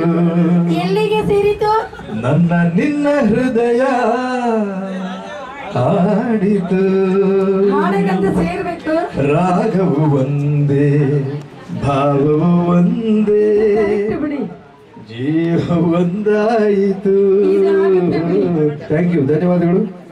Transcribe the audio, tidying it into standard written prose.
ಎಲ್ಲಿಗೆ ಸೇರಿತು ನನ್ನ ನಿನ್ನ ಹೃದಯ ಹಾಡಿತು ಹಾಡಗಂತ ಸೇರ್ಬೇಕು ರಾಗವು ಒಂದೇ ಭಾವವು ಒಂದೇ ಬಿಡಿ ಜೀವ ಒಂದಾಯಿತು ಥ್ಯಾಂಕ್ ಯು ಧನ್ಯವಾದಗಳು